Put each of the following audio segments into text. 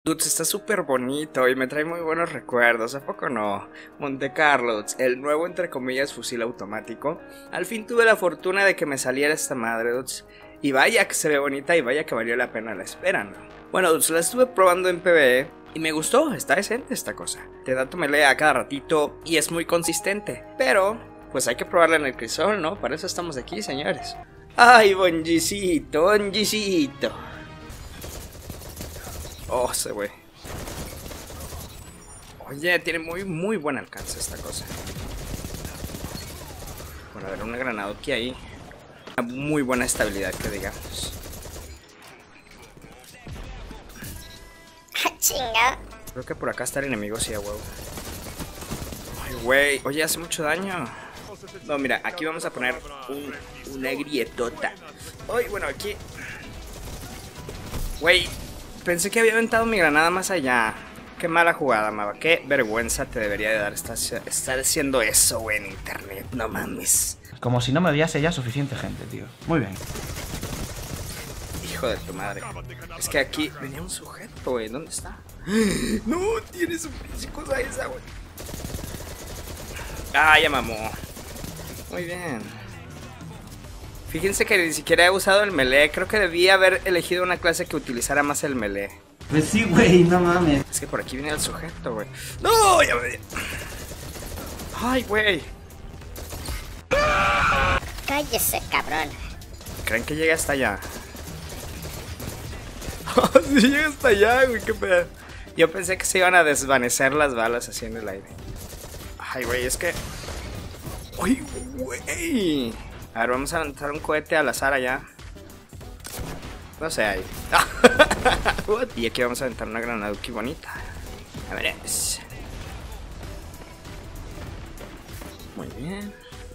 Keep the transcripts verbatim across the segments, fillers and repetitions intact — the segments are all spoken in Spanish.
Dudes, está súper bonito y me trae muy buenos recuerdos, ¿a poco no? Monte Carlo, el nuevo entre comillas fusil automático. Al fin tuve la fortuna de que me saliera esta madre, dudes. Y vaya que se ve bonita y vaya que valió la pena la espera, ¿no? Bueno, dudes, la estuve probando en PvE y me gustó, está decente esta cosa. Te da tu melee a cada ratito y es muy consistente. Pero, pues hay que probarla en el crisol, ¿no? Para eso estamos aquí, señores. ¡Ay, bonjicito, bonjicito! Oh, ese güey. Oye, tiene muy, muy buen alcance esta cosa. Bueno, a ver, una granada aquí ahí. Una muy buena estabilidad, que digamos. Chinga. Creo que por acá está el enemigo, sí, a huevo. Ay, güey. Oye, hace mucho daño. No, mira, aquí vamos a poner un, una grietota. Ay, bueno, aquí. Güey. Pensé que había aventado mi granada más allá. Qué mala jugada, Mava. Qué vergüenza te debería de dar estar, estar haciendo eso, güey, en internet. No mames. Como si no me odiase ya suficiente gente, tío. Muy bien. Hijo de tu madre. Es que aquí venía un sujeto, güey. ¿Dónde está? No, tiene su pinche cosa esa, güey. Ah, ya mamó. Muy bien. Fíjense que ni siquiera he usado el melee. Creo que debí haber elegido una clase que utilizara más el melee. Pues sí, güey, no mames. Es que por aquí viene el sujeto, güey. ¡No! Ya me... ¡Ay, güey! Cállese, cabrón. ¿Creen que llega hasta allá? Sí llega hasta allá, güey, qué pedo. Yo pensé que se iban a desvanecer las balas así en el aire. Ay, güey, es que... ¡Ay, güey! A ver, vamos a lanzar un cohete al azar allá. No sé, ahí. Y aquí vamos a aventar una granada aquí bonita. A ver, es... Muy bien.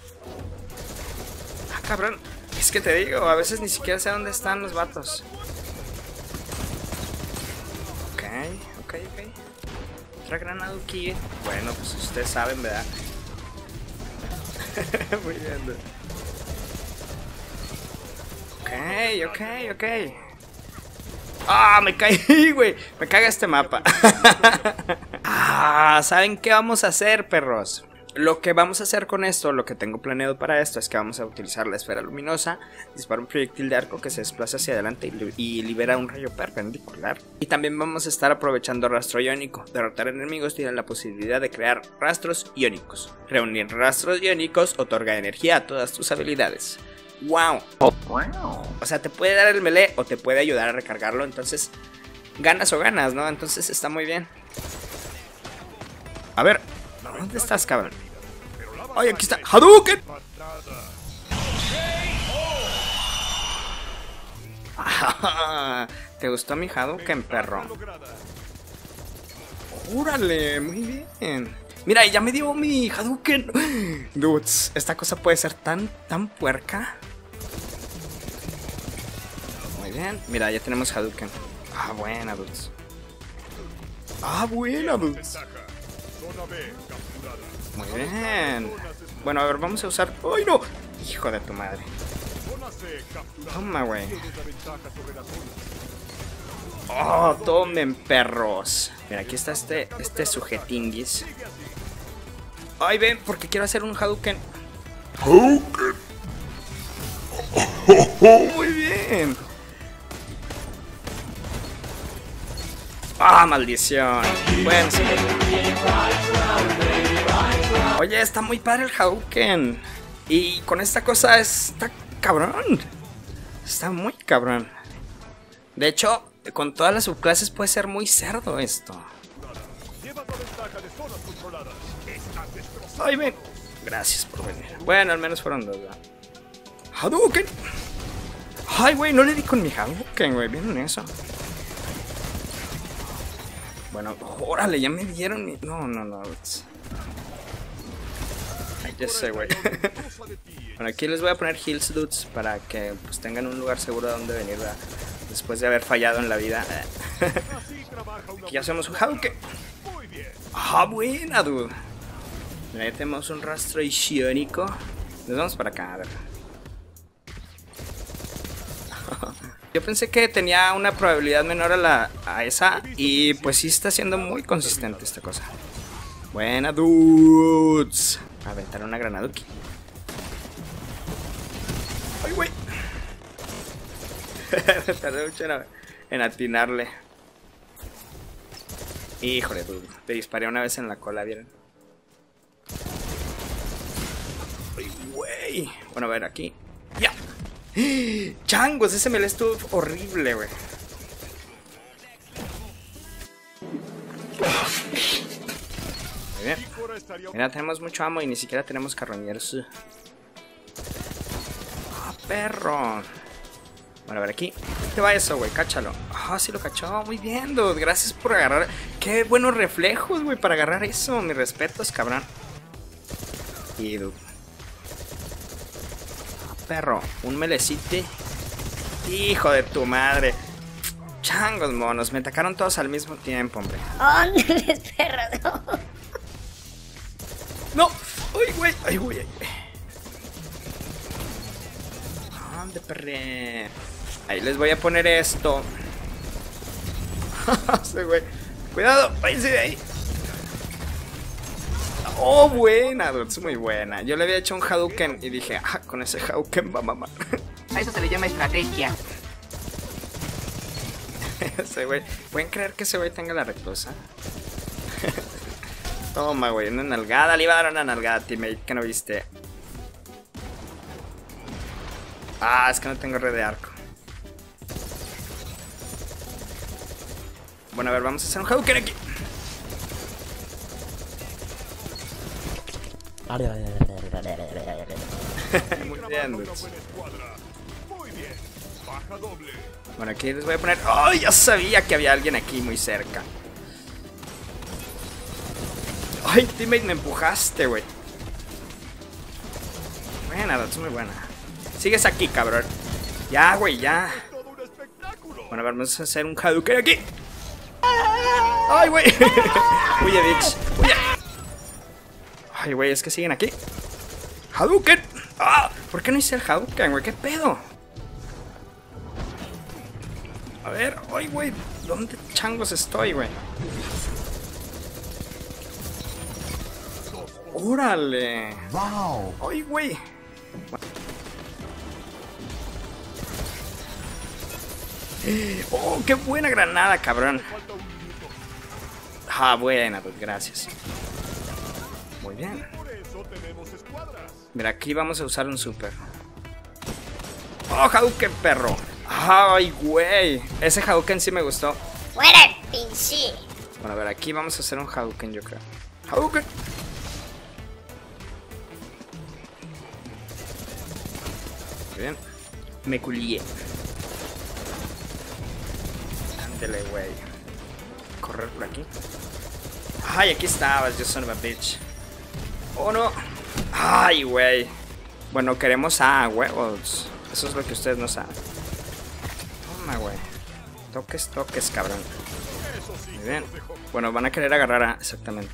Ah, cabrón. Es que te digo, a veces ni siquiera sé dónde están los vatos. Ok, ok, ok. Otra granada aquí. Bueno, pues ustedes saben, ¿verdad? Muy bien. Ok, ok, ok. ¡Ah, me caí, güey! Me caga este mapa. Ah, ¿saben qué vamos a hacer, perros? Lo que vamos a hacer con esto, lo que tengo planeado para esto, es que vamos a utilizar la esfera luminosa, disparar un proyectil de arco que se desplaza hacia adelante y, li y libera un rayo perpendicular. Y también vamos a estar aprovechando rastro iónico. Derrotar enemigos tiene la posibilidad de crear rastros iónicos. Reunir rastros iónicos otorga energía a todas tus habilidades. ¡Wow! Oh, wow. O sea, te puede dar el melee o te puede ayudar a recargarlo. Entonces, ganas o ganas, ¿no? Entonces está muy bien. A ver, ¿dónde estás, cabrón? ¡Ay, aquí está! ¡Hadouken! ¿Te gustó mi Hadouken, perro? ¡Órale! Muy bien. Mira, ya me dio mi Hadouken. Dudes, esta cosa puede ser tan, tan puerca. Muy bien. Mira, ya tenemos Hadouken. Ah, buena, dudes. Ah, buena, dudes. Muy bien. Bueno, a ver, vamos a usar... ¡Ay, no! Hijo de tu madre. Toma, güey. Oh, tomen, perros. Mira, aquí está este, este sujetinguis. Ay, ven, porque quiero hacer un Hadouken. Hadouken. Muy bien. Ah, maldición. Bueno, sí. Oye, está muy padre el Hadouken. Y con esta cosa está cabrón. Está muy cabrón. De hecho, con todas las subclases puede ser muy cerdo esto. Ay, ven. Gracias por venir. Bueno, al menos fueron dos, ¿verdad? Hadouken. Ay, güey, no le di con mi Hadouken, güey. ¿Vieron eso? Bueno, órale, ya me dieron mi... No, no, no. Ay, ya sé, güey. Bueno, aquí les voy a poner heals, dudes, para que pues tengan un lugar seguro a donde venir, ¿verdad? Después de haber fallado en la vida. Aquí ya hacemos un Hadouken. Ah, buena, dude. Mira, ya tenemos un rastro iónico. Nos vamos para acá, a ver. Yo pensé que tenía una probabilidad menor a, la, a esa. Y pues sí está siendo muy consistente esta cosa. Buena, dudes. Aventar una granaduki. ¡Ay, güey! Tardé mucho en, en atinarle. Híjole, dude. Le disparé una vez en la cola, ¿vieron? ¡Ay, güey! Bueno, a ver, aquí. ¡Ya! ¡Changos! Ese melee estuvo horrible, güey. Muy bien. Mira, tenemos mucho ammo y ni siquiera tenemos carroñeros. ¡Ah, perro! Bueno, a ver aquí. ¿Qué va eso, güey? Cáchalo. Ah, oh, sí lo cachó. Muy bien, dude. Gracias por agarrar. Qué buenos reflejos, güey, para agarrar eso. Mis respetos, cabrón. Y, dude. Ah, perro. Un melecite. Hijo de tu madre. Changos, monos. Me atacaron todos al mismo tiempo, hombre. ¡Ándale, perro! No. ¡No! ¡Ay, güey! ¡Ay, güey! Ay. ¡Ande, perre! Ahí les voy a poner esto. Sí, güey. Cuidado, váyanse de ahí. Oh, buena, dude, es muy buena. Yo le había hecho un Hadouken y dije, ah, con ese Hadouken va a mamar. A eso se le llama estrategia. Ese güey. ¿Pueden creer que ese güey tenga la reclusa? Toma, güey, una nalgada. Le iba a dar una nalgada, teammate, que no viste. Ah, es que no tengo red de arco. Bueno, a ver, vamos a hacer un Hadouken aquí. Muy bien, dudes. Bueno, aquí les voy a poner... ¡Oh! Ya sabía que había alguien aquí muy cerca. ¡Ay, teammate, me empujaste, güey! Buena, dudes, muy buena. Sigues aquí, cabrón. Ya, güey, ya. Bueno, a ver, vamos a hacer un Hadouken aquí. ¡Ay, güey! Huye, bitch. Huye. Ay, güey, es que siguen aquí. ¡Hadouken! ¡Ah! ¿Por qué no hice el Hadouken, güey? ¿Qué pedo? A ver, ay, güey. ¿Dónde changos estoy, güey? ¡Órale! ¡Wow! ¡Ay, güey! ¡Oh, qué buena granada, cabrón! Ah, buena, pues gracias. Muy bien. Mira, aquí vamos a usar un super. ¡Oh, Hadouken, perro! ¡Ay, güey! Ese Hadouken sí me gustó. ¡Fuera el pinche! Bueno, a ver, aquí vamos a hacer un Hadouken, yo creo. ¡Hadouken! Muy bien. Me culié. Ándele, güey. Correr por aquí. ¡Ay, aquí estabas, you son of a bitch! ¡Oh, no! ¡Ay, güey! Bueno, queremos A, huevos. Eso es lo que ustedes no saben. Toma, güey. Toques, toques, cabrón. Muy bien. Bueno, van a querer agarrar A, exactamente.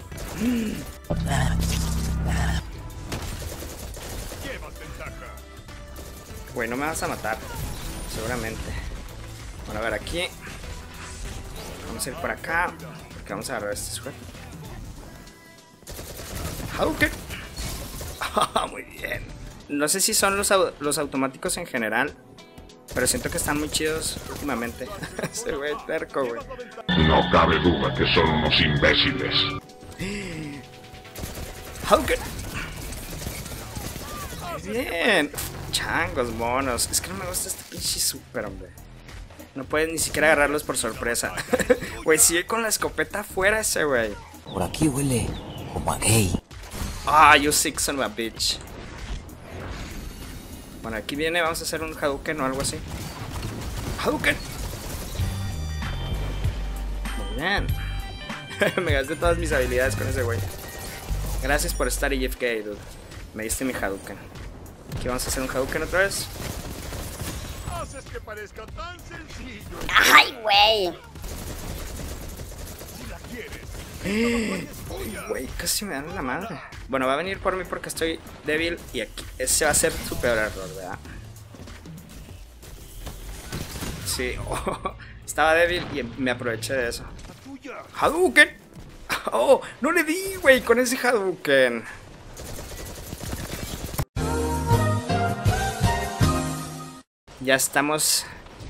Güey, no me vas a matar. Seguramente. Bueno, a ver, aquí. Vamos a ir por acá. Porque vamos a agarrar este sujeto. Hadouken. Muy bien. No sé si son los, au los automáticos en general, pero siento que están muy chidos últimamente. Ese güey terco, güey. No cabe duda que son unos imbéciles. Hadouken. Muy bien. Changos, monos. Es que no me gusta este pinche super, hombre. No puedes ni siquiera agarrarlos por sorpresa. Güey, sigue con la escopeta afuera ese, güey. Por aquí huele como a gay. Ah, you sick son of a bitch. Bueno, aquí viene, vamos a hacer un Hadouken o algo así. Hadouken. Muy bien. Me gasté todas mis habilidades con ese güey. Gracias por estar I F K, dude. Me diste mi Hadouken. Aquí vamos a hacer un Hadouken otra vez. Haces que parezca tan sencillo. ¡Ay, güey! Si la quieres. Uy, güey, casi me dan la madre. Bueno, va a venir por mí porque estoy débil. Y aquí ese va a ser su peor error, ¿verdad? sí. Oh, estaba débil y me aproveché de eso. ¡Hadouken! ¡Oh! ¡No le di, güey! Con ese Hadouken. Ya estamos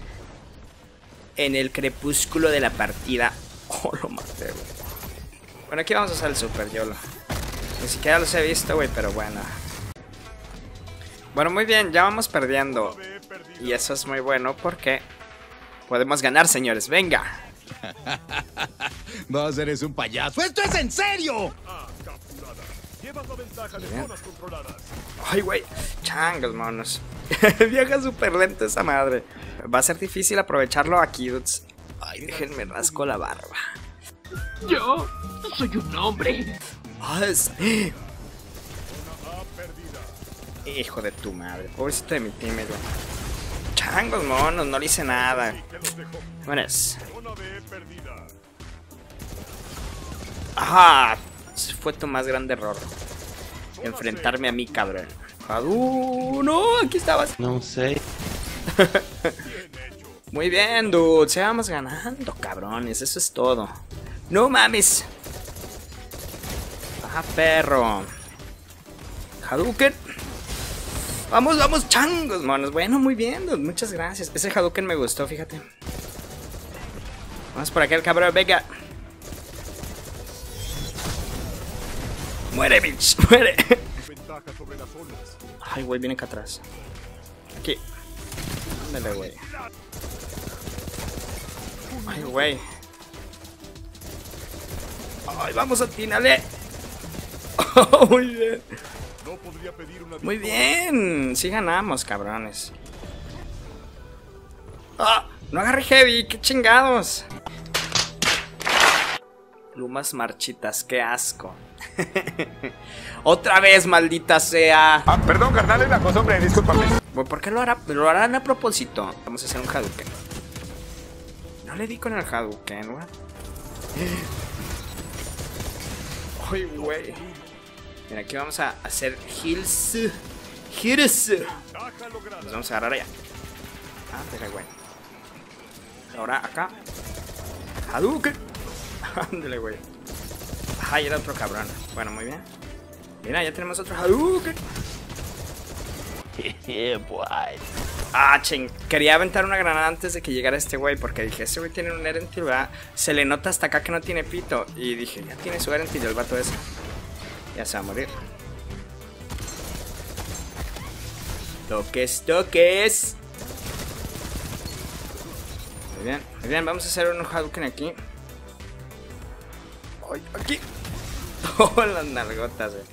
en el crepúsculo de la partida. Oh, lo maté, güey. Bueno, aquí vamos a usar el super YOLO. Ni siquiera los he visto, güey, pero bueno. Bueno, muy bien, ya vamos perdiendo. Y eso es muy bueno porque podemos ganar, señores. ¡Venga! Vos eres un payaso. ¡Esto es en serio! Ay, güey. Changos, monos. Viaja súper lento esa madre. Va a ser difícil aprovecharlo aquí, dudes. Ay, déjenme rasco la barba. Yo soy un hombre. Ay, es... Hijo de tu madre. Pobrecito de mi team, güey. Changos, monos. No le hice nada. Buenas. Ajá. Fue tu más grande error. Enfrentarme a mí, cabrón. Hadou, no, aquí estabas. No sé. Muy bien, dude. Se vamos ganando, cabrones. Eso es todo. No mames. Ah, perro. Hadouken. Vamos, vamos, changos, monos. Bueno, muy bien, dude. Muchas gracias. Ese Hadouken me gustó, fíjate. Vamos por acá, el cabrón. Venga. Muere, bitch. Muere. Ay, güey, viene acá atrás. Aquí. Ándale, güey. Ay, güey. Ay, vamos a atinarle. Oh, muy bien. Muy bien. Sí ganamos, cabrones. Ah, no agarré heavy. Qué chingados. Plumas marchitas. Qué asco. Otra vez, maldita sea. Ah, perdón, carnal, es la cosa, hombre, discúlpame. ¿Por qué lo hará? Lo harán a propósito. Vamos a hacer un Hadouken. No le di con el Hadouken, güey. Ay, güey. Mira, aquí vamos a hacer heals. Heals. Nos vamos a agarrar allá. Ah, pero güey. Ahora acá. Hadouken. Ándale, güey. Ay, era otro cabrón. Bueno, muy bien. Mira, ya tenemos otro Hadouken. Ah, ching. Quería aventar una granada antes de que llegara este güey, porque dije, ese güey tiene un Erentil, ¿verdad? Se le nota hasta acá que no tiene pito. Y dije, ya tiene su Erentil el vato ese. Ya se va a morir. Toques, toques. Muy bien, muy bien. Vamos a hacer un Hadouken aquí. Ay, aquí. Oh, las nalgotas, güey.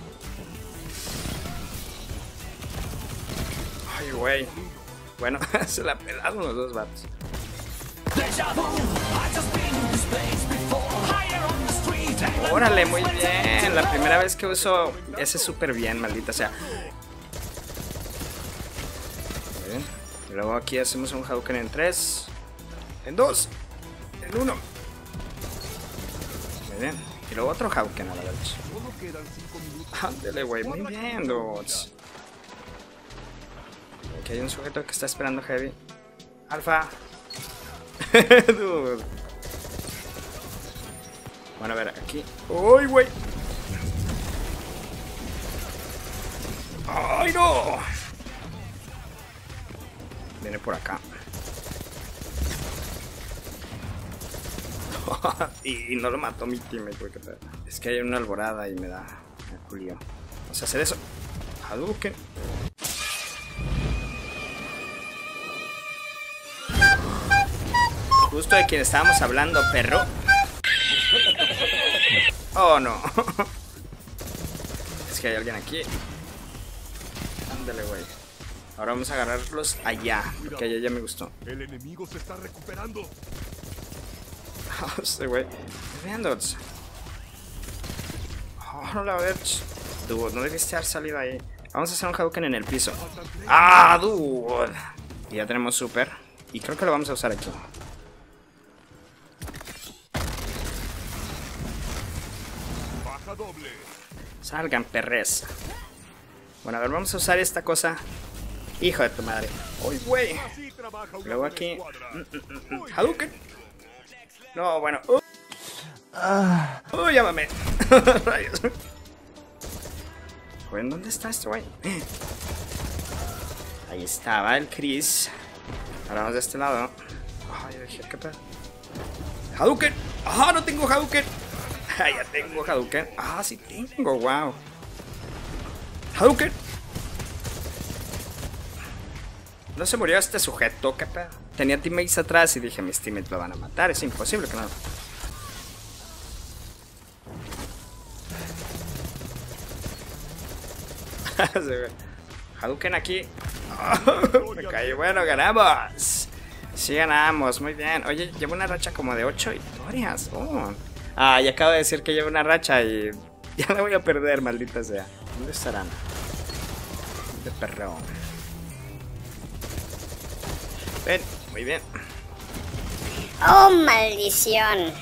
Ay, güey. Bueno, se la pelaron los dos vatos. Órale, muy bien. La primera vez que uso ese súper bien, maldita sea. Muy bien. Y luego aquí hacemos un Hadouken en tres. En dos. En uno. Muy bien. Y luego otro Hadouken a la vez. Ándale, güey. Muy bien, dudes. Aquí hay un sujeto que está esperando heavy. Alfa. Dude. Bueno, a ver, aquí. ¡Uy, güey! ¡Ay, no! Viene por acá. y, y no lo mató mi teammate, güey. Es que hay una alborada y me da me culió. Vamos a hacer eso. Hadouken. Justo de quien estábamos hablando, perro. Oh, no. Es que hay alguien aquí. Ándale, güey. Ahora vamos a agarrarlos allá, porque allá ya me gustó. El enemigo se está recuperando. Este güey. Vean, dudes. Oh, la vez. Dude, no debiste haber salido ahí. Vamos a hacer un Hadouken en el piso. Ah, dude. Y ya tenemos super. Y creo que lo vamos a usar aquí. Doble. Salgan, perres. Bueno, a ver, vamos a usar esta cosa Hijo de tu madre. Uy, güey. Así trabaja una Luego buena aquí. escuadra. Mm, mm, mm. Hadouken. No, bueno. Uh. Uh, llámame. Rayos. Güey, ¿dónde está este güey? Ahí estaba el Chris. Ahora vamos de este lado. Ay, dije, ¿qué pedo? Hadouken. Ah, no tengo Hadouken. Ah, ya tengo Hadouken. Ah, sí tengo, wow. Hadouken. No se murió este sujeto, ¿qué pedo? Tenía teammates atrás y dije, mis teammates lo van a matar. Es imposible que no. Hadouken aquí. Oh, me caí. Bueno, ganamos. Sí, ganamos. Muy bien. Oye, llevo una racha como de ocho victorias. Oh. Ah, y acabo de decir que llevo una racha y ya la voy a perder, maldita sea. ¿Dónde estarán? De perrón. Ven, muy bien. Oh, maldición.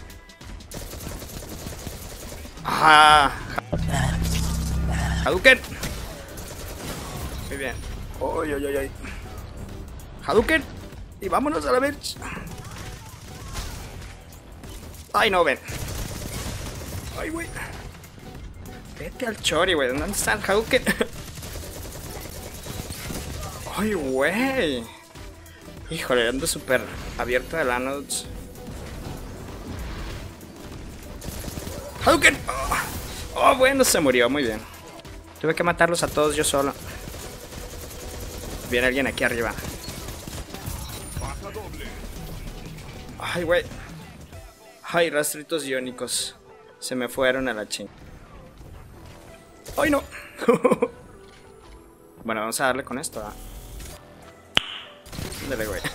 Ah. Hadouken. Muy bien. Oy, oy, oy, oy. Hadouken. Y vámonos a la bench. Ay, no, ven. Ay, güey. Vete al chori, güey. ¿Dónde está el Hadouken? Ay, güey. Híjole, ando súper abierto de la notes. Hadouken. Oh, oh, bueno, se murió. Muy bien. Tuve que matarlos a todos yo solo. Viene alguien aquí arriba. Ay, güey. Ay, rastritos iónicos. Se me fueron a la ching. ¡Ay, no! Bueno, vamos a darle con esto, ¿eh? Dale, güey.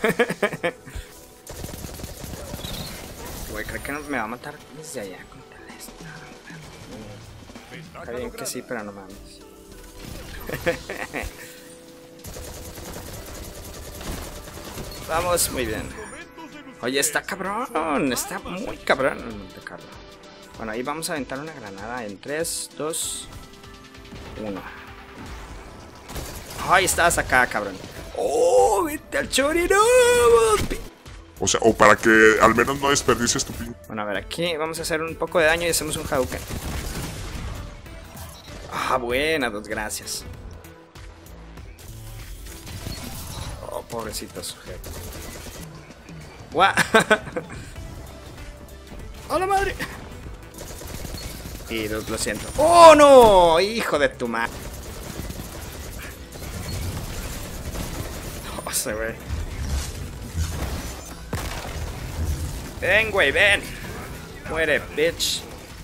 Güey, creo que no me va a matar desde allá. Está bien que sí, pero no mames. Vamos, muy bien. Oye, está cabrón. Está muy cabrón el Monte Carlo. Bueno, ahí vamos a aventar una granada en tres, dos, uno. Ay, estabas acá, cabrón. ¡Oh! ¡Vete al chori! ¡No! O sea, o para que al menos no desperdicies tu pin. Bueno, a ver, aquí vamos a hacer un poco de daño y hacemos un Hadouken. Ah, buena, dos gracias. Oh, pobrecito sujeto. ¡Guau! ¡Hola, madre! Y lo, lo siento. ¡Oh, no! ¡Hijo de tu madre! Oh, se ve. Ven, güey, ven. Muere, bitch.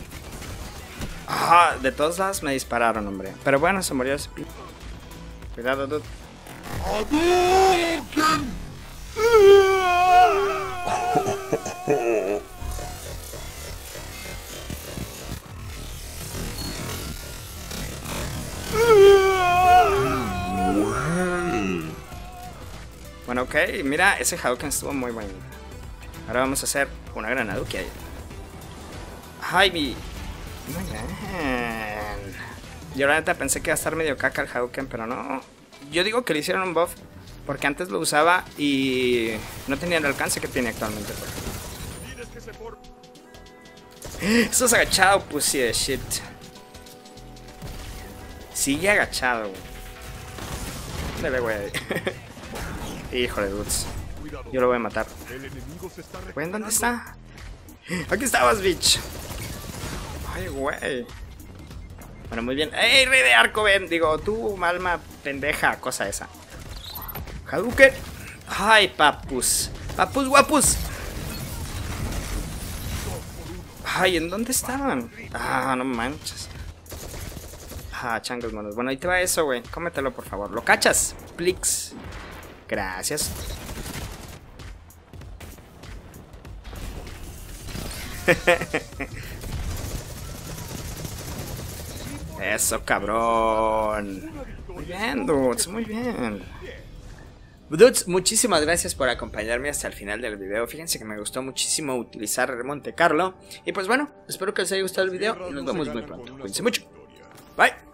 Ah, de todos lados me dispararon, hombre. Pero bueno, se murió ese p... Cuidado, dude. Bueno, ok, mira, ese Hadouken estuvo muy bueno. Ahora vamos a hacer una granaduki ahí. Ay, mi... Muy bien. Yo la neta pensé que iba a estar medio caca el Hadouken, pero no. Yo digo que le hicieron un buff porque antes lo usaba y no tenía el alcance que tiene actualmente. Eso es agachado, pussy de shit. Sigue agachado, güey. Dale, güey. Híjole, dudes. Yo lo voy a matar. Güey, ¿dónde está? Aquí estabas, bitch. Ay, güey. Bueno, muy bien. ¡Ey, rey de arco, ven! Digo, tú, alma pendeja, cosa esa. Hadouken. Ay, papus. Papus, guapus. Ay, ¿en dónde estaban? Ah, no manches. Ah, changos monos. Bueno, ahí te va eso, güey. Cómetelo, por favor. ¿Lo cachas? Plix. Gracias. Eso, cabrón. Muy bien, dudes, muy bien. Dudes, muchísimas gracias por acompañarme hasta el final del video. Fíjense que me gustó muchísimo utilizar Monte Carlo. Y pues bueno, espero que les haya gustado el video y nos vemos muy pronto. Cuídense mucho. Bye.